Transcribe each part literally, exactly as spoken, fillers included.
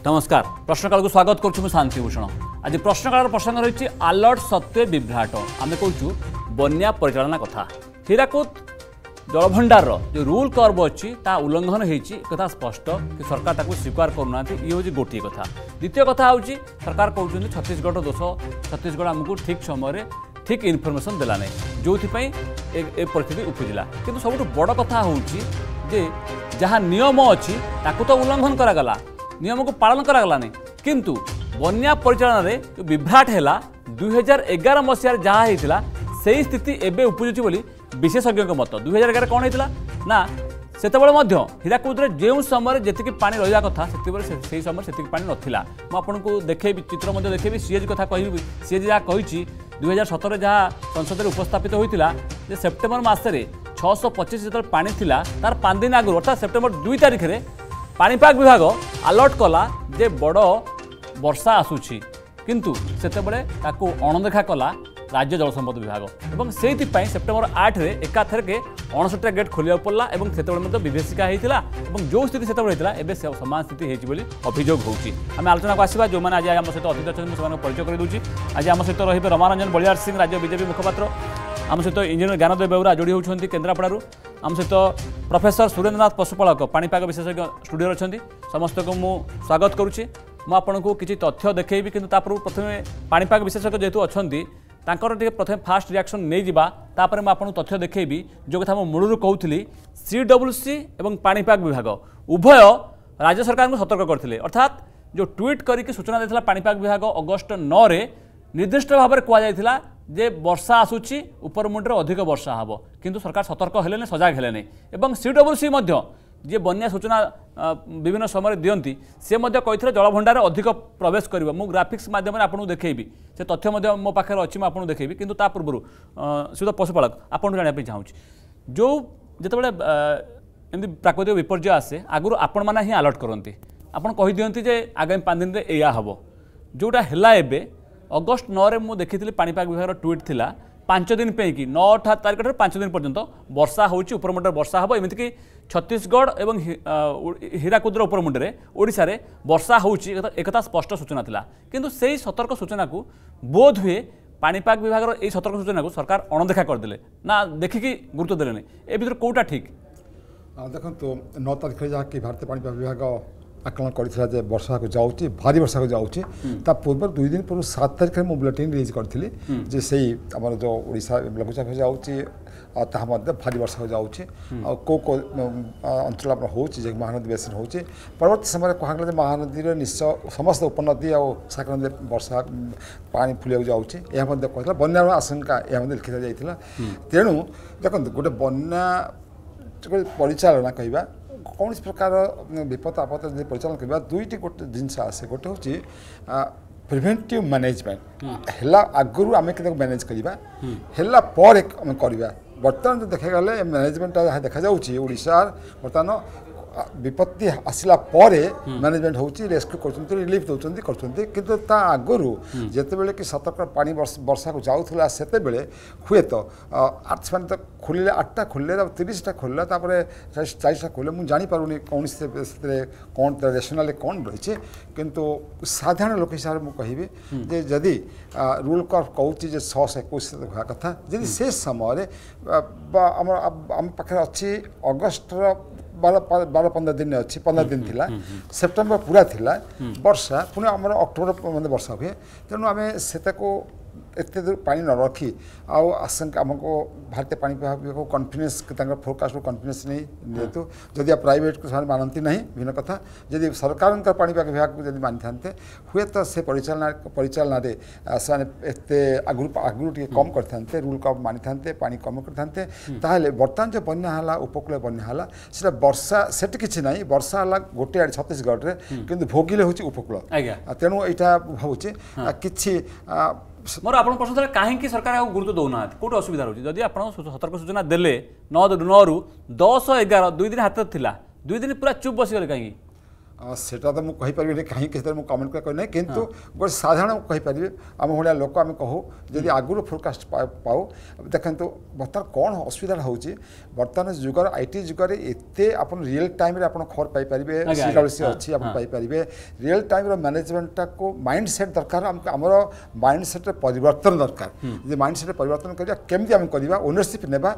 नमस्कार प्रश्नकाल को स्वागत करुँ शांति भूषण आज प्रश्नकाल प्रसंग रही अलर्ट सत्वे विभ्राट आम कहूँ बन्या परिचालना कथा हीराकुद जलभंडार जो रूल कर्व अच्छी उल्लंघन होता स्पष्ट कि सरकार ताको स्वीकार करूना ये हूँ गोटे कथा द्वितीय कथा हूँ सरकार कहते छत्तीसगढ़ दोष छत्तीसगढ़ आमको ठीक समय ठीक इनफर्मेशन देला नहीं जो परिस्थिति उपजिला किंतु सब बड़ कथा हूँ जहाँ नियम अच्छी ताकू तो उल्लंघन करागला नियम को पालन करागलानी किंतु बन्या परिचालन रे जो विभ्राट है दुई हजार एगार मसीह जहाँ होता से स्थिति एवं उपजुची बोली विशेषज्ञ मत दुई हजार एगार कौन होता ना से हीराकुद जो समय जी पा रहा कथा से समय से पा नाला मुझे देखेबी चित्र देखेबी सीएज कथा कहि सीएज जहाँ कही दुई हजार सतर जहाँ संसद में उपस्थापित होता सेप्टेम्बर मसरे छःश पचीस जो पानी थिला तार पाँच दिन आगु अर्थात सेप्टेम्बर दुई तारिख में पाणीपाग विभाग अलर्ट कला जे बड़ वर्षा आसूची किंतु सेतेबेले ताकू अणदेखा कला राज्य जल संपद विभाग और से सेप्टेम्बर आठ रे एकाथरके अणसठटा गेट खोलिया पड़ा और से विभेषिका होता जो स्थिति से होता समान स्थिति होती अभियोग होगी आम आलोचना को आसवा जो मैंने आज आम सहित अतिथि अच्छे से परिचय कर दूसरी आज आम सहित रही रमारंजन बलियार सिंह राज्य बीजेपी मुखपात्र आम सहित इंजीनियर ज्ञानदेव बेउरा जोड़ी होती केन्द्रापड़ू आम सहित प्रोफेसर सुरेन्द्रनाथ पशुपालक पाणीपाग विशेषज्ञ स्टूडियो अच्छा समस्त को मुझे स्वागत करुच्ची मुझे किसी तथ्य देखी कि प्रथम पाणीपाग विशेषज्ञ जेहेतु अच्छा तांकर टे प्रथम फास्ट रिएक्शन नहीं जावा तापर मैं आपको तथ्य देखी जो कथा मूलर कहूली सीडब्ल्यूसी और पाणीपाग विभाग उभय राज्य सरकार को सतर्क करते अर्थात जो ट्वीट करके सूचना देता पाणीपाग विभाग अगस्ट नौ रे निर्दिष्ट भाव में कहुला जे वर्षा आसूची उपर मुंडे अधिक वर्षा हम किंतु सरकार सतर्क हेले सजाग हेले और सीडब्ल्यूसी जी बन्या सूचना विभिन्न समय दियंती से कही जलभंडार अधिक प्रवेश कर ग्राफिक्स माध्यम आपको देखेबी से तथ्य मो पाखे अच्छी मुझे देखेबी किंतु ता पूर्व सीधा पशुपालक आपको जानापी चाहूँ जो जितेबाला एमती प्राकृतिक विपर्य आसे आगुरी आपण मैंने ही अलर्ट करती आपड़ कहीदिंती जे आगामी पाँच दिन में या हम जोटा है अगस्ट नौ रे मुझे देखी पाणीपाग विभाग ट्वीट थिला पांच दिन पे कि नौ तारिख ठार पांच दिन पर्यंत वर्षा होची उपरमुंडे वर्षा हम एमती कि छत्तीसगढ़ एवं हीराकुद्र उपरमुंडे ओडिशा रे वर्षा होची एक स्पष्ट सूचना थिला किंतु से सतर्क सूचना को बोध हुए पाणीपाग विभाग ये सतर्क सूचना को सरकार अणदेखा करदे ना देखिकी गुरुत्व देले ए भीतर कोटा ठीक देखो नौ तारिख जहाँ कि भारतीय पाणीपाग विभाग आकलन कर वर्षा को जाऊँगी भारी वर्षा को जाऊँगी पूर्व दुई दिन पूर्व सात तारिख में बुलेटिन रिलीज करी जे से आम जो ओडिशा लघुचाप जाऊँगी भारी वर्षा को जाऊँगी कौ कौ अंचल होची महानदी बेसिन होची परवर्त समय कहला महानदी निश्चय समस्त उपनदी और शाखा नदी वर्षा पानी फुलिया जाऊँगी यह कहला बन्यार आशंका यह लिखि जाता तेणु देखो गोटे बन्या परिचालना कहवा कौन प्रकार विपद आपद परिचालन करवा दुईटी गोटे जिनस आसे गोटे हूँ प्रिवेंटिव मैनेजमेंट है आगुरी आम के मैनेज करवा है करवा बर्तमान जो देखा गले मैनेजमेंट देखा जाशार बर्तमान विपत्ति आसला मैनेजमेंट होची रेस्क्यू कर रिलीफ दौरान कर आगुरी जितेबले कि सतर्क पानी वर्षा को जाऊला से हुए तो आठ तो खोलिले आठटा खोलिले तीसटा खोलिला चालीसटा खोलिले मुझे जानीपारूनी कौन से कौन रेसनाल कौन रही किंतु साधारण लोक हिसाब से मुझे जदि रूल कर्व कहूँ छःश एक कथा जदि से समय आम पाखे अच्छी अगस्ट बारह बारह पंद्रह दिन अच्छी पंद्रह दिन थिला सेप्टेम्बर पूरा थिला वर्षा पुणी आम अक्टोबर मतलब वर्षा हुए तेणु आम से एत दूर पानी न रखी आउ आशंका आमको भारतीय पाणीपाग विभाग कॉन्फिडेंस फोरकास्ट को कॉन्फिडेंस नहीं जेहेतु जदि प्राइवेट को मानती नहीं भिन्न कथा जदि सरकार पाणीपाग विभाग को जब मानी था हुए तो से परिचालना परिचालन से आगुरी आगुरी टे कम करते रूल कम मानी था पानी कम करते बर्तमान जो बन्या उपकूल बन्या से वर्षा सेट किसी ना वर्षा है गोटे आड़े छत्तीसगढ़ में कि भोगिले हूँ उपकूल तेणु यहाँ भावुँ कि मोर आप प्रश्न था कहीं सरकार गुरुत्व दौना कौट असुविधा रही जदि आप सतर्क सूचना देले नौ नौ रु दस एगार दुई दिन हाथ थिला दुई दिन पूरा चुप बसीगले कहीं सेटा तो मुझे कहीपर कहीं किसी मुझे कमेंट कर ना किंतु गोटे साधारण कहीपर आम भाया लोक आम कहूँ जदि आगुरी फोरकास्ट पाऊ देखते बर्तमान कौन असुविधा हो बर्तमान जुगर आईटी जुगर एत आप रियल टाइम आप खबर पाइपर सी अच्छी आप पाइपर रियल टाइम मैनेजमेंटा को माइंड सेट दरकार आमर माइंड सेट परिवर्तन दरकार माइंड सेट परिवर्तन करवा केमती आम करवा ओनरशिप नेबा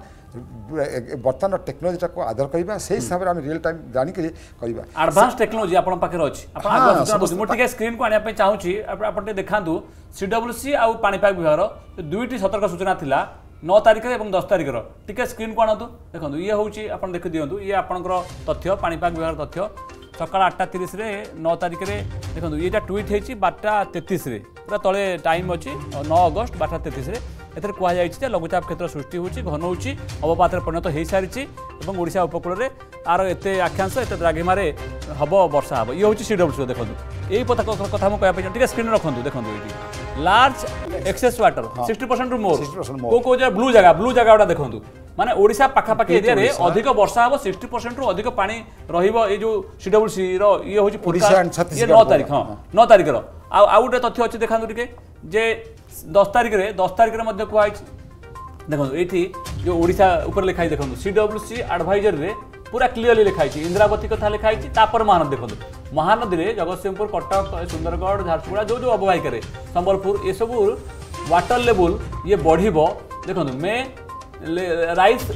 बर्तमान टेक्नोलोजी को आदर करवा से हिसाब से रियल टाइम जानिक करवा एडवांस टेक्नोलोजी आपन पाखे अछि आपन मो टिके स्क्रीन को आनिया पे चाहूची आपन देखांतु सीडब्ल्यूसी आ पाणीपाग विभाग दुईटी सतर्क सूचना थिला नौ तारिख और दस तारिख टिके स्क्रीन को आणतु देखो ये हूँ आपन देख दिंतु ये आपंकर तथ्य पाणीपाग विभाग तथ्य सकाल आठटा तीस नौ तारिख में देखो ये ट्वीट होती बारटा तेतीस पूरा तले टाइम अच्छी नौ अगस्त बारटा तेतीस एथेर कहुई लघुचाप क्षेत्र सृष्टि होची घन होची अवपात परिणत हो सारी और ओडिशा उपकूल में आर एत आख्यांश एत द्राघिमार हम वर्षा हम ये हूँ सीडब्ल्यूसी देखो यही कथा मुझे स्क्रीन रखु देखो ये large excess water sixty percent रु मोर को को जगह ब्लू जगह ब्लू जगह देखो माने ओडिशा पाखापाखि एरिया रे अधिक वर्षा हम सिक्सटी परसेंट रु अधिक पानी रहिबो ए जो सीडब्ल्यूसी रो ये होची ये नौ तारीख हाँ नौ तारीख रो आ गोटे तथ्य अच्छे देखा टे जे दस तारिख में दस तारिख में कहुई देखो ये जो ओडिशा ऊपर लिखाई देखो सीडब्ल्यूसी एडवाइजर रे पूरा क्लीयरली लिखाई इंद्रावती कथा लिखाई तापर महानदी देखो महानदी में जगतसिंहपुर कटक सुंदरगढ़ झारसुगुड़ा जो जो अववाहिक संबलपुर ये सब वाटर लेवल ये बढ़ देखो मे राइस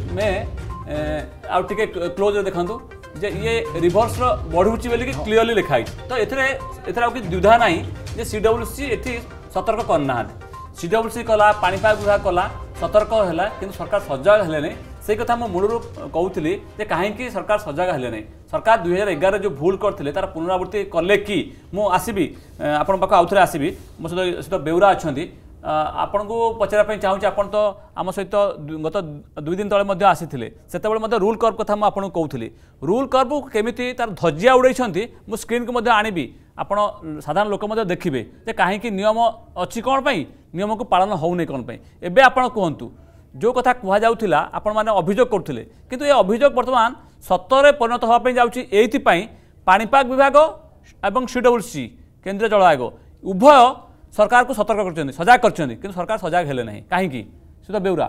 में आउ टिके क्लोज देखो जे ये रिभर्स बढ़ुची बोली क्लीयरली लिखाई तो एथरे कि द्विधा ना जे सीडब्ल्यूसी एठी सतर्क करना सीडब्ल्यूसी कला पाणीपाग विभाग कला सतर्क है कि सरकार सजग हेले नहीं से कथा मो मूलरू कहूली जे कहीं सरकार सजग हेले नहीं सरकार दुई हजार एगार जो भूल करते तार पुनरावृत्ति कले कि मु आसबि आपण पाख आउ थे आसबि मो सहित बेउरा अच्छा आपन को पचारा चाहूँगी आपन तो आम सहित गत दुई दिन तले आसी से रूल कर्व कथा मुझे कहूली रूल कर्व केमी तार धज्जिया उड़े मु स्क्रीन को आनबी आपण साधारण लोक देखिए जे कहीं नियम अच्छी कौन पाई नियम को पालन होने कौन पाई एबे आपण कहतु जो कथा कहुला आपण मैंने अभियोग करते किंतु ये अभियोग बर्तमान सतरे परिणत होगापी जाऊँगी एपाई पाणीपाग विभाग और सीडब्ल्यूसी केंद्रीय जल आयोग उभय सरकार को सतर्क कर सजग कर सरकार सजग हेले नहीं कहीं सुधा बेउरा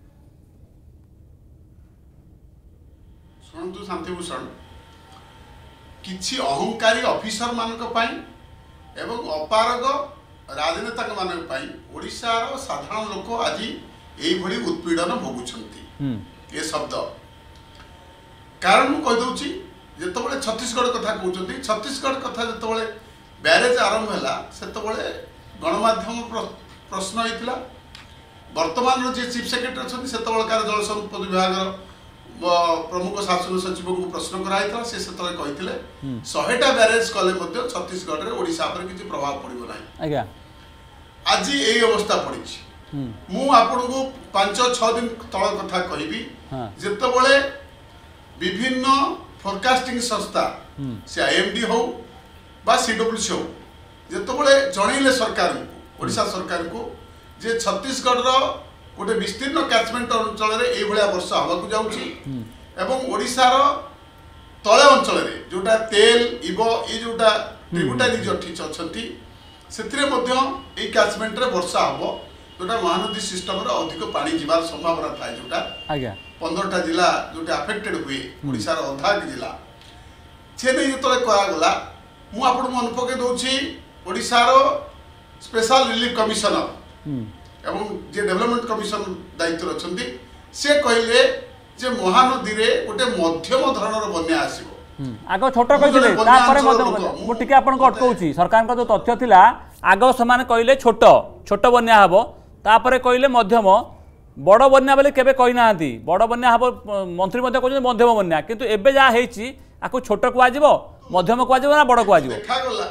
शुणु शांतिभूषण किछि अहंकारी ऑफिसर मानक पाई एवं अपारग राजनेता मानक पाई ओडिशार साधारण लोक आज यही भली उत्पीड़न भोगुछंती ये शब्द कारण मु कह दउची जेतबेले छत्तीसगढ़ कथा कहउछंती छत्तीसगढ़ कथा जेतबेले बैरेज आरंभ हैला सेतबेले गणमाध्यम प्रश्न होता वर्तमान जी चीफ सेक्रेटरी अच्छा से जल संपद विभाग प्रमुख शासन सचिव को प्रश्न कराई से कहते शहेटा ब्यारेज कले छत्तीसगढ़ में ओडिशा पर किसी प्रभाव पड़ो ना आज यही अवस्था पड़ी मु आपन को पांच छह दिन तल कथा कहि जितेबले विभिन्न फोरकास्टिंग संस्था से आईएमडी हो बा सीडब्ल्यूसी हो जितेबले जनइले सरकार को ओडिशा सरकार को जे छत्तीसगढ़ गोटे विस्तीर्ण कैचमेंट अंचल में यह वर्षा हवा जाऊँगी एवं ओडिशार तले अंचल में जोटा तेल इव ये जोटा ट्रिब्यूटारीज अच्छा से कैचमेंट वर्षा हम जोटा महानदी सिस्टम अधिक पानी जीवार संभावना थाए जोटा पंद्रहटा जिला जोटा अफेक्टेड हुए ओडिशार अधा जिला से नहीं जो कहगला मुझे मन पकई दूसरी ओडिशार स्पेशल रिलीफ कमिशनर एवं जे डेवलपमेंट कमिशन दायित्व अच्छा से कहले जे महानदी रे गोटे मध्यम धरणर बन्या आसीबो आगो छोट कहिले तापर मध्यम मु टिके आपन को अटकौची सरकार का जो तथ्य थिला आगो समान कहले छोट छोट बन्या हबो तापर कहले मध्यम बड़ बन्या बोले केबे कहि नाहंती बड़ बन्या हबो मंत्री मध्ये कहले मध्यम बन्या किंतु एबे जा हेची आको छोट को आजिबो मध्यम को आजिबो ना बड़ को आजिबो देखा गला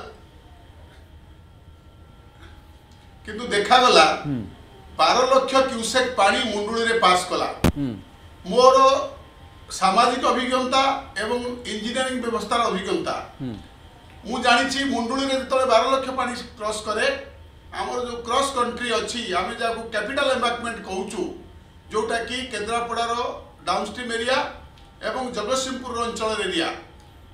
किंतु देखा गला बारह लक्ष क्यूसेक पानी मुंडुली रे पास कला मोर सामाजिक अभिज्ञता एवं इंजीनियरिंग व्यवस्थार अभिज्ञता मु जानी मुंडुली रे तले बारह लक्ष पानी क्रॉस करे आमर जो क्रॉस कंट्री अच्छी आम जहाँ कैपिटल एम्बार्कमेंट कहूँ जोटा कि केन्द्रापड़ार डाउनस्ट्रीम एरिया एवं जगतसिंहपुर अंचल एरिया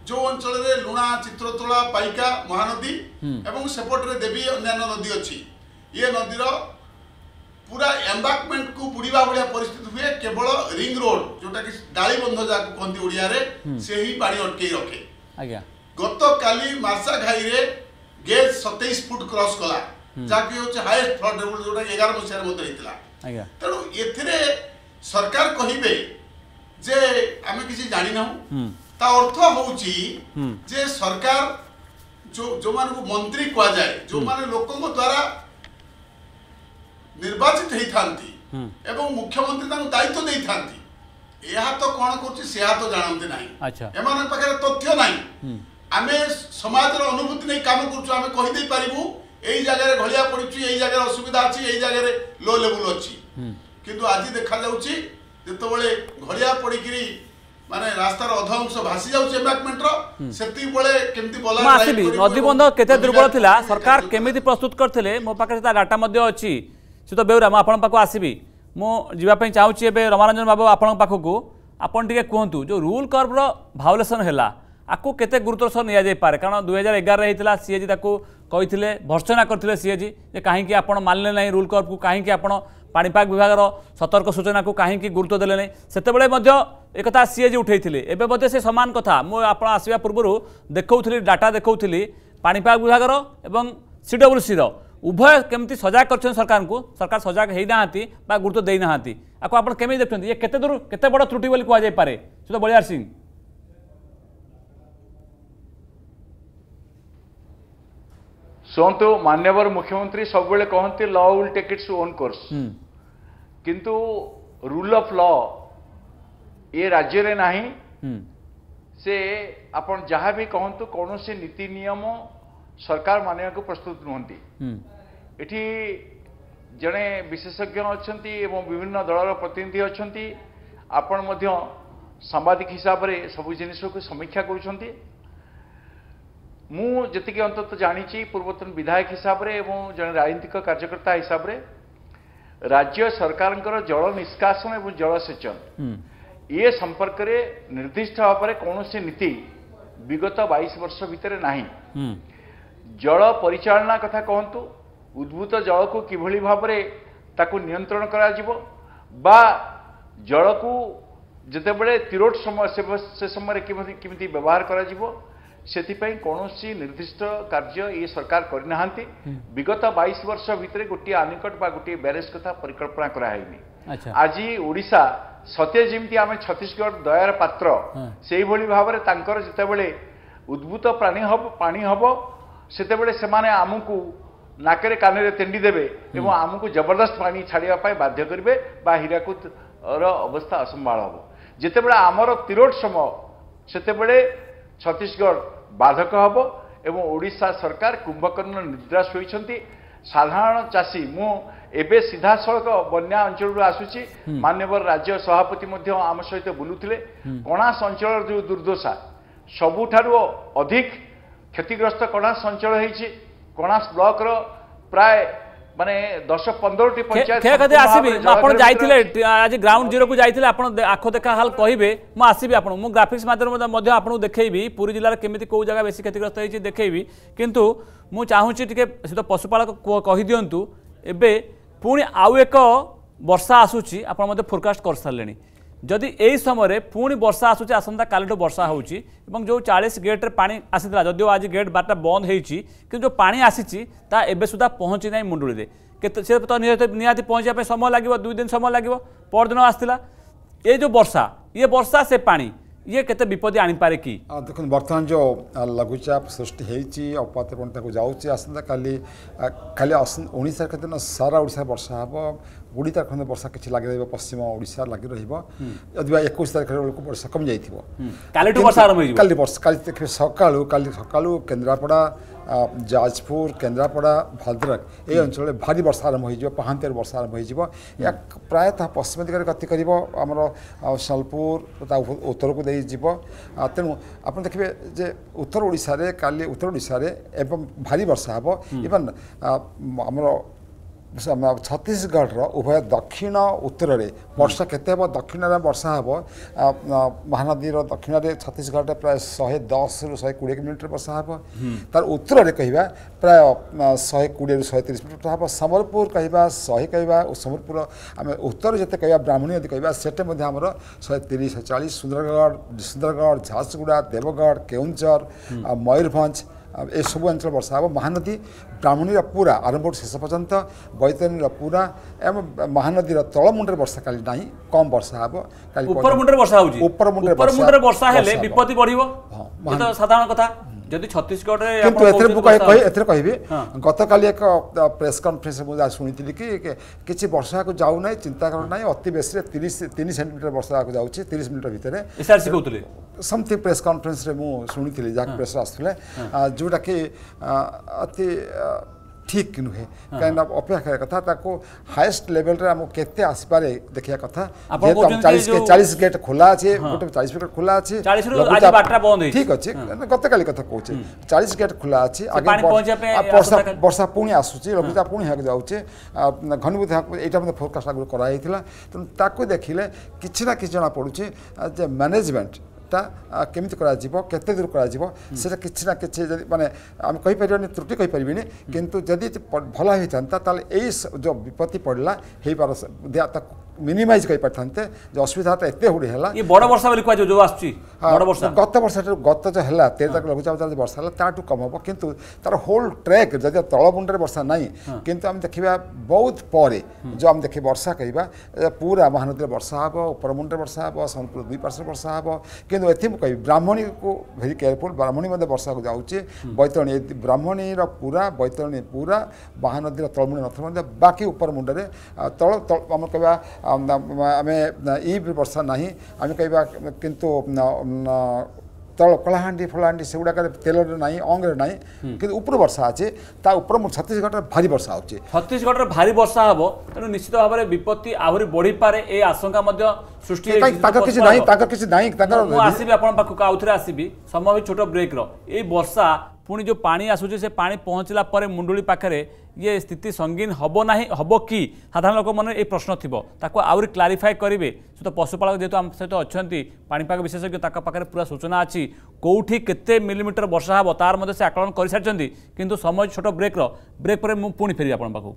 जो अंचल में लुणा चित्रतोला पाइका महानदी एवं सेपटे देवी अन्य नदी अच्छी ये नदीर पूरा एम्बाकमेंट को बुड़ीबा भाया परिस्थिति हुए केवल रिंग रोड जोटा कि डालीबंध जहाँ कहते ओडिया से ही पानी अटकई रखे गत काली मार्सा घाई रे गेज सत्ताईस फुट क्रॉस कला जहाँकि हूँ हाएस्ट फ्लड लेवल जोटा एगार मसीह होता तेणु ए सरकार कहे जे आम किसी जानी ना ता अर्थ होउची जे सरकार जो जो मान को मंत्री कहा जाए जो माने लोकों द्वारा निर्वाचित होई थांती एवं मुख्यमंत्री तांको दायित्व देई थांती एहा तो कोन करछि सेहा तो जानते नाही अच्छा एमान पाखे तथ्य नाही आमे समाज रो अनुभूति नै काम करछु आमे कहि दे परिबु एई जगह रे घलिया पड़िछु एई जगह रे असुविधा अछि एई जगह रे लो लेवल अछि किंतु आज देखा जाउछि जेतबेले घलिया पड़िकिरी माने रास्तार अधंश भासी जाउछ एम्बाकमेंट रो सेति बेले केमति बोला आसीबी नदी बंध केते दुर्बल थिला सरकार केमिति प्रस्तुत करथिले मो पाखे डाटा मध्ये अछि से तो बेउरा म आपन पाखो आसीबी मो जीवा पई चाहूची एबे रमारंजन बाबू आपन पाखो आपन टिके कहंतु जो रूल कर्व रो भायोलेशन हैला आकु केते गुरुतर सह निया जाय पारे कारण दो हज़ार ग्यारह रे हितला सीएजी ताकू कहिथिले भर्सना करथिले सीएजी जे काहे कि आपन मानले नै रूल कर्व को काहे कि आपन पाणीपाग विभाग सतर्क सूचना को कहीं गुरुत्व देले नहीं सेतेबेले मध्य एक कथा सीएजी उठेइथिले एबे मध्य से समान कथा मु आपण आसीबा पूर्व देखौथिली डाटा देखौथिली पाणीपाग विभाग एवं सीडब्ल्यूसी रो उभय केमती सजाग करछन सरकार को सरकार सजाग हेई नाहांती बा गुरुत्व देई नाहांती आको आपण केमि देखछन ये केते दूर केते बड़ त्रुटि बोली कुआ जाय पारे से तो बलियार सिंह सोंतो मान्यवर मुख्यमंत्री सब बेले कहते law will take its own course किंतु रूल ऑफ लॉ ये राज्य रे नाही से आपण जहाँ भी कहतु कौन से नीति नियम सरकार मानिया को प्रस्तुत नुहंती एठी जड़े विशेषज्ञ अच्छा एवं विभिन्न दलर प्रतिनिधि अच्छा आपण मध्य सांबादिक हिसाब से सब जिनिस को समीक्षा करुछंती मु जति अंतत जानी पूर्वतन विधायक हिसाब रे एवं जन राजनीतिक कार्यकर्ता हिसाब रे राज्य सरकार जल निष्कासन एवं जलसेचन ये संपर्क रे निर्दिष्ट भाव में कौन सी नीति विगत बाईस वर्ष भितर नाही जल परिचालना कथा कहतु उद्भूत जल को किभली भाव में ताकू नियंत्रण करा जिवो बा जल को जेतेबेले तिरोट समय से समय किमिति व्यवहार करा जिवो सेतिपई कौनसी निर्दिष्ट कार्य ये सरकार करना विगत बाईस वर्ष भितर गोटे आनिकट बा गोटे ब्यारेज कथा परिकल्पना कराइनी आज ओडिशा सत्य जमी आम छत्तीसगढ़ दयार पात्र से भाव में तांकर जितेबले उद्भूत प्राणी हम पानी हम सेतेबले सेमाने आमको नाकरे कान तेंडी देवे एवं आमको जबरदस्त पानी छाड़ापी बाध्य करेंगे बा हीराकुद अवस्था असंभाल हम जितेबले आमर तिरोट समय सेतेबले छत्तीसगढ़ बाधक हम एवं ओडिशा सरकार कुंभकर्ण निद्राश होती साधारण चाषी मु एबे सीधा सड़क बन्या अंचल आसूची मान्यवर राज्य सभापति आम सहित बुलूले कणास अंचल जो दुर्दशा सबुठारु अधिक क्षतिग्रस्त कणास अंचल होती कणास ब्लॉक रो प्राय माने दस पंद्रह टी पंचायत आसबि आपण जाइथिले आज ग्राउंड जीरो को जाइथिले आपण आख देखा हाल कहिबे मु आसीबि आपण मु ग्राफिक्स माध्यम मध्ये आपण देखैबि पुरी जिल्ला रे केमिति को जगह बेसी क्षतिग्रस्त होईछि देखैबि किंतु मु चाहूछि टिके से तो पशुपालक कहि दियंतु एबे पुणी आउ एक वर्षा आसूची आपण मध्ये फोरकास्ट कर सारलेनी जदि एई समय पुणी वर्षा आसूची आसंता कालिठो वर्षा होउची एवं जो चालीस गेट रे पानी आसीतला जदियो आज गेट बारटा बंद होईची कि जो पानी आसीची ता एबे सुधा पहुंची नै मुंडुली रे केते से तो निहाती पहुंचा पे समय लागिवो दुई दिन समय लागिवो पर दिन आस्तिला ए जो वर्षा ये वर्षा से पानी ये केते विपत्ति आनी पारे कि देखो बर्तमान जो लघुचाप सृष्टि होती अपातपणता को जाऊँगी आसंता काली खाली ओडिशा क्षेत्र सारा ओडिशा वर्षा हम गुड़ी तारीख खंड वर्षा किसी लगे रही पश्चिम ओडिशा लगे रही इक्कीस तारीख बेलू वर्षा कमी जाइए काली वर्षा काली देखिए सकालू काली सकालू केन्द्रापड़ा जाजपुर केन्द्रापड़ा भद्रक ये अंचल भारी वर्षा आरंभ हो पहांत वर्षा आरंभ हो प्रायतः पश्चिम दिगरे गति कर आमर सोलपुर उत्तर को जीव तेणु आप देखिए जे उत्तर ओडिशा रे काली उत्तर ओडिशा रे एवं भारी वर्षा हम इवन आमर छत्तीसगढ़ उभय दक्षिण उत्तर में वर्षा केते हम दक्षिण में वर्षा हम महानदी दक्षिण में छत्तीसगढ़ प्राय शहे दस रु शहे कोड़े किलोमीटर वर्षा हम तार उत्तर में कह प्राय शहे कोड़े रु शहे तीस मिटर हम सम्बलपुर कह शहे कह सम्बलपुर आम उत्तर जिते कह ब्राह्मणी नदी कह सेटे आमर शहे तीस शहे चालीस सुंदरगढ़ सुंदरगढ़ झारसुगुड़ा देवगढ़ केउंझर मयूरभंज ए सब अंचल वर्षा हम महानदी ब्राह्मणी पूरा आरंभ शेष पर्यंत बैतरणी पूरा एवं महानदी तलमुंडे वर्षा काली ना कम वर्षा हम ऊपर मुंडे वर्षा होउची ऊपर मुंडे ऊपर मुंडे वर्षा हेले विपत्ति बढ़िबो ये तो साधारण कथा जदि छत्तीसगढ़ रे किंतु एथरे मु कहि एथरे कहिबे गत काली एक प्रेस कॉन्फ्रेंस मु सुनिथिली कि किछि वर्षा को जाउ नै चिंता करो नै अति बेसी तीस तीन सेंटीमीटर वर्षा को जाउची तीस मिनिट भितर एसआरसी कहउतले समथिंग प्रेस कॉन्फ्रेंस रे मु सुनिथिली जा प्रेस आसुले जोटा कि अति ठीक नुहे कहीं अपेक्षा कथा ताको हाईएस्ट लेवल रे हम केते आसी पारे देखिया कथा चालीस के चालीस गेट खोला अछि गोटे चालीस गेट खोला अछि चालीस रु आज बाटरा बंद होई ठीक अछि गत काली कथा कहूचे चालीस गेट खोला अछि आगे वर्षा वर्षा पुणी आसुची लघुचाप पुणी हेक जाउचे घनीभूत एटा मते फोरकास्ट आगु करा हेतिला त ताको देखिले किछि ना किछि जना पडुची जे मैनेजमेंट केमिति करा जीवो केते दूर करा जीवो सेटा किछि ना किछि माने हम कहि परिबनी त्रुटि कहि परिबिनी किंतु जदि भला होई थांता ताले एई जो विपत्ति पड़ला हेई पार मिनिमाइज कहि पारथांते जो असुविधा त एते हुडी हला ये बड़ वर्षा बोली कहजो जो आछी बड़ वर्षा गत वर्ष गत जो हला तेर तक लघुचाप जो वर्षा हला ताटू कम हबो किंतु तार होल ट्रैक जदि तळबुंडरे वर्षा नाही किंतु हम देखिबा बहुत परे जो हम देखि वर्षा कहिबा पूरा महानदी वर्षा हबो उपरमुंडरे वर्षा हबो संपूर्ण दुई पार्श्व वर्षा हबो किंतु एथि मु कहि ब्राह्मणी को वेरी केयरफुल ब्राह्मणी मध्ये वर्षा को जाउची बैतरणी ब्राह्मणी रो पूरा बैतरणी पूरा महानदी तळमुंड नथ मध्ये बाकी उपरमुंडरे तळ हम कहबा आमे ई वर्षा नहीं आम कह किंतु तल कलाहांडी फलाहांडी से गुड़ाक तेल ना अंग्रे ना कि ऊपर वर्षा अच्छे ता ऊपर छत्तीसगढ़ भारी वर्षा होची छत्तीसगढ़ भारी वर्षा हम तेणु निश्चित भाव में विपत्ति आहरी बढ़ी पारे ए आशंका सृष्टि आसबि आप पाखक आउ थे आसबि समय भी छोट ब्रेक रे वर्षा पुणी जो पानी आसूचे से पानी पहुँचला पर मुंडुली पाखे ये स्थिति संगीन हबो नाही हबो कि साधारण लोक मन ये प्रश्न थिबो ताको आउरी क्लारिफाई करिवे सो तो पशुपालक जेतु हम सहित अछंती पाणीपाग विशेषज्ञ ताका पाखे पूरा सूचना अछि कोठी केते मिलीमीटर वर्षा हबो तार मध्ये से आकलन करि सारचंती किंतु समय छोट ब्रेक रो ब्रेक पर मु पुणी फेरि आपन पाखु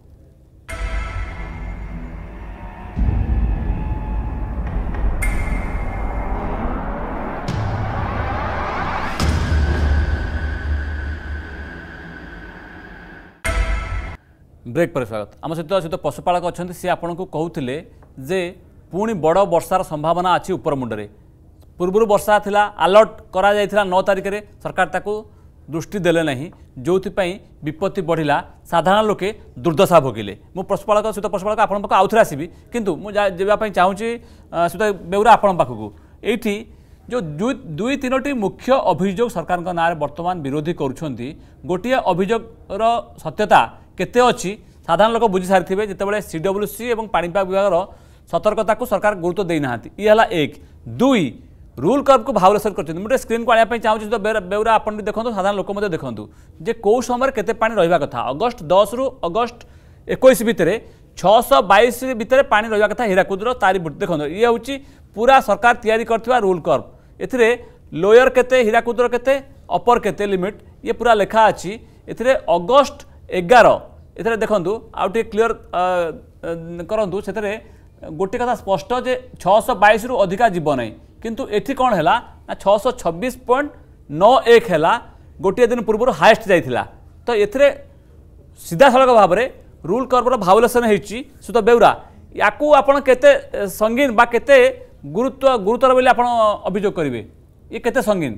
ब्रेक पर स्वागत आम सहित सहित पशुपालक अच्छा सी आपन को कहते जे पुणी बड़ वर्षार संभावना अच्छी ऊपर मुंडे पूर्व वर्षा थिला अलर्ट करा जायथिला नौ तारिख में सरकार ताकू दृष्टि देले नहीं जो विपत्ति बढ़िला साधारण लोके दुर्दशा भोगिले मु पशुपालक सहित पशुपालक आपन पाख आउ थे आसबि किंतु मुझे चाहूँगी सहित बेउरा आपन पाखक एठी जो दुई तीनोटी मुख्य अभियोग सरकार ना वर्तमान विरोधी करुछंती गोटिए अभियोगर सत्यता केते अच्छी साधारण लोक बुझी सारी थे जितेबाला सीडब्ल्यूसी और पाणीपाग विभाग सतर्कता को सरकार गुरुत्व देना ये एक दुई रूल कर्व को भावलेसन कर स्क्रीन को आने चाहूँगी तो बेउरा आप देखो साधारण लोक देखूँ जे कौ समय केते पानी रहा कथा अगस्ट दस रु अगस्ट इक्कीस भितर छःश बैश भितर पानी रहा कथा हीराकुदर तारी देखो ये हूँ पूरा सरकार तैयारी करथिबा रूल कर्व एथिरे लोयर केते हीराकुदर केते अपर केते लिमिट ये पूरा लेखा अच्छी एथिरे अगस्ट एगार एथरे देखंतु आउ टे क्लियर करंतु सेतरे गोटे कथा स्पष्ट जे छःश बैश रु अधिका जीव नहीं किंतु एठी कौन हैला ना छःश छब्बीस पॉइंट नौ एक हैला गोटे दिन पूर्व हाएस्ट जाइथिला तो एथरे सीधा सड़क भाव में रूल कर्वर भावलेसन होती सुत बेउरा याकू आपण केते संगीन बा केते गुरुत्व गुरुतर बोली आपण अभियोग करेंगे ये केते संगीन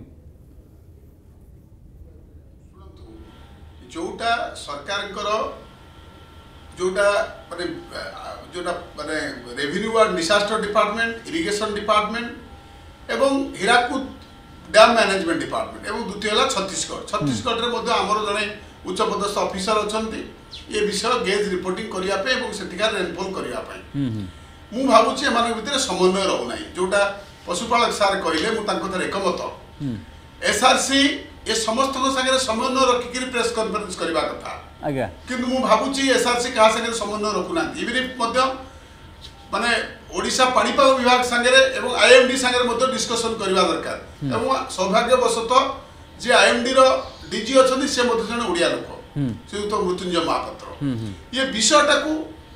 जोटा सरकार जोटा माने जोटा माने रेवेन्यू और डिसास्टर डिपार्टमेंट इरिगेशन डिपार्टमेंट एवं हीराकुद डैम मैनेजमेंट डिपार्टमेंट एवं द्वितीय है छत्तीसगढ़ छत्तीसगढ़ में आमर जड़े उच्च पदस्थ ऑफिसर अच्छा ये विषय गेज रिपोर्टिंग करने सेठिकार रेनफॉल करने मु भावुँ एम भितर समन्वय रोना जोटा पशुपालक सार कहले मुझे एकमत एसआरसी ये समस्त सागर समन्वय रखिक प्रेस कॉन्फ्रेंस करने कथा आज्ञा किंतु मु भाबुची एसआरसी कहा संगे समन्वय रखुना इवन माने ओडिशा पाणीपाग विभाग संगे एवं आईएमडी संगे मध्य डिस्कशन करवा दरकार एवं सौभाग्यवशतः जे आईएमडी रो डीजी अछंती से मध्य जने ओडिया लोक श्रीयुक्त मृत्युंजय महापात्र ये विषयटा को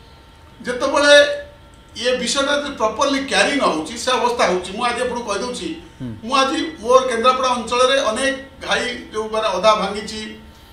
जेतबले ये विषयटा प्रॉपर्ली क्यारी न होची से अवस्था होची मु आज आपन कह दउची मु आज मोर केन्द्रापड़ा अंचल रे अनेक घाई जो माने अधा भांगीची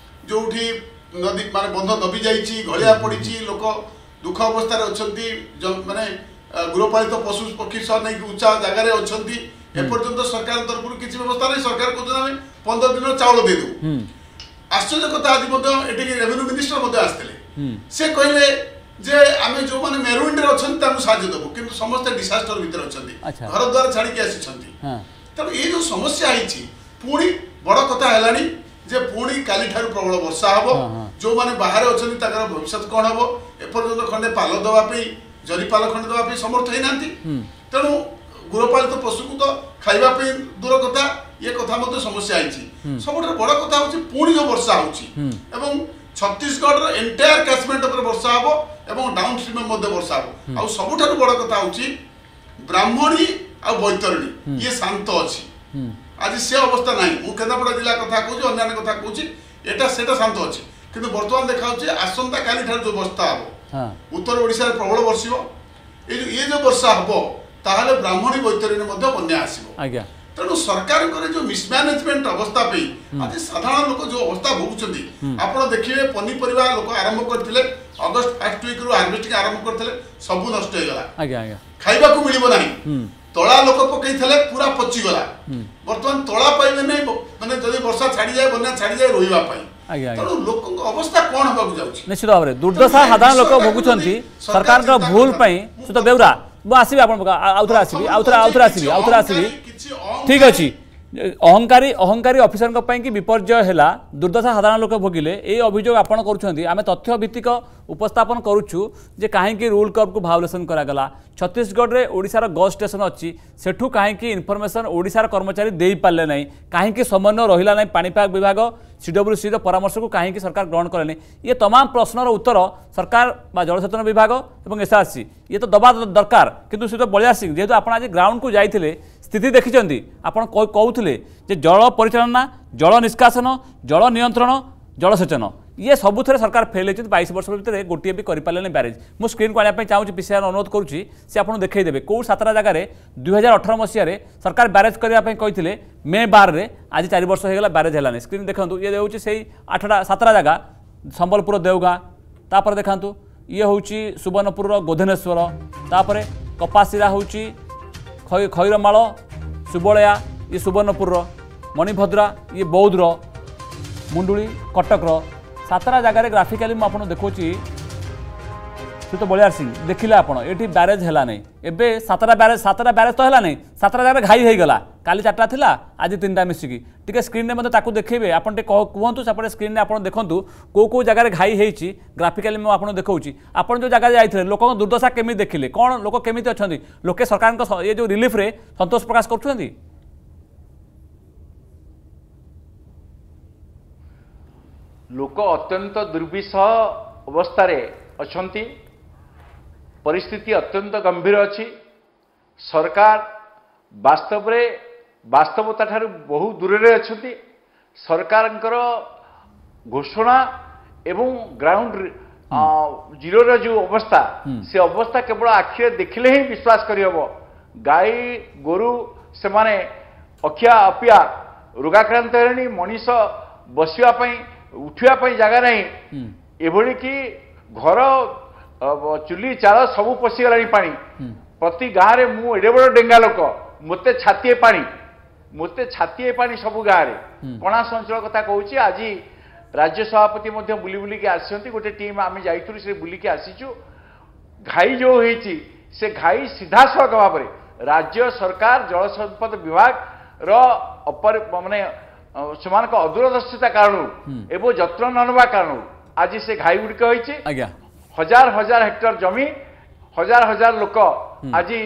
जोठी नदी माने बंध दबी जाईची घलिया पड़ीची लोक दुख अवस्था रे अछंती माने गृहपालित पशु पक्षी सह नहीं उच्चा जगह अछंती एपर्यंत सरकार तरफ किसी व्यवस्था नहीं सरकार को पंद्रह दिन चाउल दे दू आश्चर्य कथा आज ये रेवेन्यू मिनिस्टर आसते से कहले जे आमे जो माने मेरुइंड रे अछंती ताकू साहाय्य देबो किंतु समस्त डिसास्टर भीतर अछंती घर द्वार छाड़ी के आछंती तब ये जो समस्या आईची पुणी बड़ कथा हेलानी जे पुणी काली ठारू प्रबल वर्षा हबो जो माने बाहर अछंती ताकर भविष्य कोन हबो एपर्यंत खंडे पाल दवा पे जरीपाल खंडे दवा पे समर्थ है नांती तेणु गृहपालित पशु को तो खाइबा पे दूर कथा ये कथा मते समस्या आईची सबठे बड़ कथा होची पुणी जो वर्षा होची एवं छत्तीसगढ़ रो एंटायर कैचमेंट ऊपर वर्षा हबो एवं डाउन स्ट्रीम में मध्य वर्षा हबो आ सबठे बड़ कथा होची ब्राह्मणी आ बैतरणी ये शांत अछि आज से अवस्था नहीं मु केन्द्रापड़ा जिला कथा कहूँ अन्य कथा कहूँ एटा सेटा शांत अच्छी किंतु बर्तमान देखा आसंता काली ठार जो वर्षा हम उत्तर ओडिशा प्रबल वर्षिब ये जो वर्षा हम ताहले ब्राह्मणी बैतरणी बन्या आसो तेणु सरकार जो मिसमैनेजमेंट अवस्था पे आज साधारण लोक जो अवस्था भोगुंट आप देखिए पनीपरिया लोक आरंभ करते अगस्ट फर्स्ट वीक रु हार्वेस्टिंग आरंभ करते सबू नष्ट होगा खाइबा को मिलिबो नहीं तला लोक पकई पूरा पचिगला बर्तमान तला पाइबे नहीं माने जदि वर्षा छाड़ी जाए बन्या छाड़ी जाए रोइबा पाई तेणु लोक अवस्था कौन होगा जाउछि निश्चित भाव में दुर्दशा साधारण लोक भोगुंट सरकार का भूल पाई सुत बेउरा मु आसीबी आपण आउथरा आसीबी आउथरा आउथरा आसीबी आउथरा आसीबी ठीक अछि अहंकारी अहंकारी ऑफिसर की विपर्यय है दुर्दशा साधारण लोक भोगिले ये अभियोग आपण करुछंती आमे तथ्य भित्तिक उपस्थापन करुछु जे काहेकि रूल कर्व को भावलेसन करागला छत्तीसगढ़ रे ओडिशार गज स्टेशन अच्छी सेठू काहेकि इनफॉरमेशन ओडिशार कर्मचारी दे पाले नहीं काहेकि समन्वय रहिला नहीं पाणीपाग विभाग सीडब्ल्यूसी परामर्श को काहेकि सरकार ग्रहण करेनी ये तमाम प्रश्नर उत्तर सरकार बा जलसेचन विभाग और एसआरसी ये तो दबा दरकार किंतु श्री बलिया सिंह जेहेतु आप आज ग्राउंड को जाइए स्थिति देखिं आप कहते जे जल परिचालना जल निष्कासन जल नियंत्रण जलसेचन ये सबुथे सरकार फेल होती बाईस वर्ष भितर गोटे भी करें ब्यारेज मुझे स्क्रीन को आने चाहूँगी पीसीआर अनुरोध करुँची से आपको देखईदेवे कौ सातटा जगार दुई हजार अठर मसीह सरकार ब्यारेज करने कहते मे बार में आज चार वर्ष होगा ब्यारेज है स्क्रीन देखो ये हूँ से आठटा सातटा जगह संबलपुर देवगाँ तापर देखा ये हूँ सुवर्णपुर गोधनेश्वर तापर कपासीरा हूँ खैरमाल सुबलया ये सुवर्णपुर मणिभद्रा ये बौद्ध मुंडुली कटक सातटा जगार ग्राफिकाली मुझे देखा श्री बलियार सिंह देखिले आपड़ ये ब्यारेज है नहीं एवं सातटा ब्यारेज सातटा ब्यारेज तो है नहीं सातटा जगह घाई हो गला काली चार्टा थिला आज तीन टा मिसिकी टी स्क्रीन में मतलब देखिए आप कहतु सेपटे स्क्रीन में आप देखूँ कौ कौ जगह घाई होती ग्राफिकाली मुझे देखा आप जो जगह जाइए लोक दुर्दशा केमी देखिले कौन लोक केमी अच्छा लोके सरकार ये जो रिलीफ रे संतोष प्रकाश कर लोक अत्यंत दुर्विषह अवस्था अछंती परिस्थिति अत्यंत गंभीर अच्छी सरकार वास्तव रे वास्तवता ठारू बहु दूर रे अछंती सरकार घोषणा एवं ग्राउंड जीरो रे जो अवस्था से अवस्था केवल आखिरे देखिले ही विश्वास करिहबो गाई गोरु से माने अखिया अपिया रोगाक्रांत हेणी मनीष बसिया पई उठिया पई जगह नहीं एभली कि घर चुली चाल सबू पशिगला पानी प्रति गाँव में मु एडे बड़ डेंगा लोक मते छातीए पानी मते छातीए पानी सबू गाँव में कणास अंचल कथा कहूँ आज राज्य सभापति बुली बुलिक आसी गोटे टीम आम जाइलु से बुलिक आसीचु घाई जो होती से घाई सीधा सड़क भाव में राज्य सरकार जल संपद विभाग रो माने से अदूरदर्शिता कारण एवं जत्न नवा कारण आज से घाई गुड़िक होती हजार हजार हेक्टर जमी हजार हजार लोक आज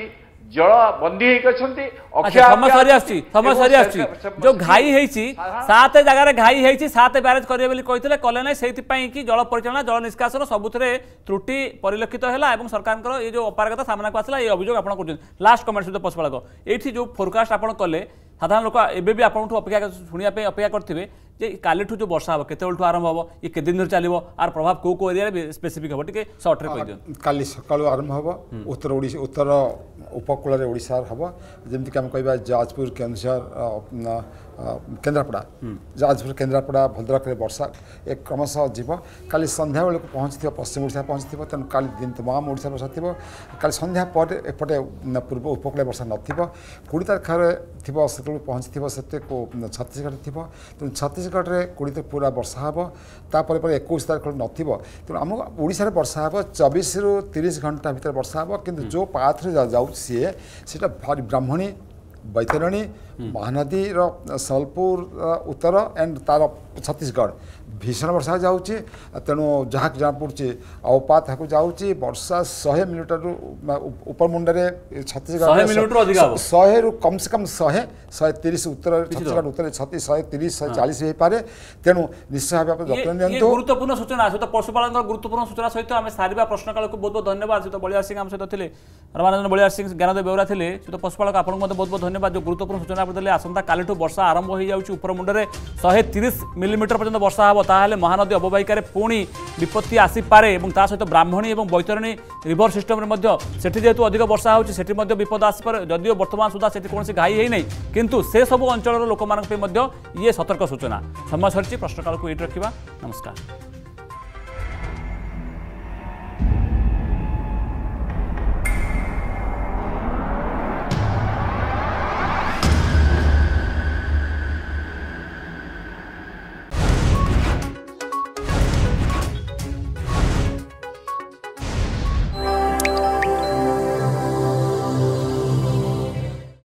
जल बंदी होती समय सरी आसी समय सरी आसी जो घाई होती सात जगह घाई होती सात ब्यारेज करेंगे बोली कहते कले ना से कि जल परिचालना जल निष्कासन सबुथिरे त्रुटि परिलक्षित है और सरकार ये जो अपारगता सामना को आसला ये अभियोग आप लास्ट कमेंट सहित पशुपालक ये जो फोरकास्ट आप कले साधारण लोक एवं आपंठ अपेक्षा शुणापी अपेक्षा करेंगे जे काली जो वर्षा हम केत आरंभ हम ये केत दिन चलो आर प्रभाव कौ कौ एरिया स्पेसिफिक हम टे सर्ट्रे कह दिखाँ काली सकालू आरंभ हम उत्तर ओडिशा उत्तर उपकूल ओडिशा हम जमीक आम कह जाजपुर केन्दुझर केन्द्रापड़ा जाजपुर केन्द्रापड़ा भद्रक वर्षा एक क्रमशः जीव काली संध्या बेलू पहुँची पश्चिम ओडिशा पहुँची तेणु काली दिन तमाम ओडिशा वर्षा थी काली संध्या पर एपटे पूर्व उपकूल वर्षा नथिबो कोड़ी तारिखर थी से पहुँची से छत्तीसगढ़ थी तेणु छत्तीसगढ़ में कोड़ी तारीख पूरा वर्षा हम तापर इक्कीस तारीख नथिबो तेणु आम ओडिशा रे वर्षा हम चौबीस रु तीस घंटा भीतर वर्षा हम किंतु जो पाथ जाऊ सी से भारी ब्राह्मणी बैतरणी महानदी सम्बलपुर उत्तर एंड तार छत्तीसगढ़ भीषण वर्षा जाऊँगी तेणु जहाँ जना पड़ी अवपात जाऊँगी वर्षा शहे मिलीमीटर ऊपर मुंडे छत्तीसगढ़ शहे रु कम से कम शहे शहे तीस उत्तर छत्तीसगढ़ उत्तर छत्तीस शहे तीस शहे चालीस हो पारे तेणु निश्चय भाव जत्न नि गुरुत्वपूर्ण सूचना सहित पशुपालन गुरुत्वपूर्ण सूचना सहित आम सारा प्रश्नकाल को बहुत बहुत धन्यवाद सहित बलियार सिंह आम सहित थे रमानंदन बलियार सिंह ज्ञानदेव बेउरा थे सहित पशुपालक आपको बहुत बहुत धन्यवाद जो गुरुत्वपूर्ण सूचना देते आसंता काली वर्षा आरंभ हो जाऊँगी ऊपर मुंडे शहे तीस मिलीमीटर पर्यंत वर्षा हम ताहले महानदी अवबाहिकार पुणी विपत्ति आसीपे और सहित ब्राह्मणी और बैतरणी रिवर सिस्टम से जेहेतु अधिक वर्षा होती विपद आसपे जदिव बर्तमान सुधा से कौन घाई है नहीं किंतु से सब अंचल लोक ये सतर्क सूचना समय सरी प्रश्नकाल को ये रखा नमस्कार।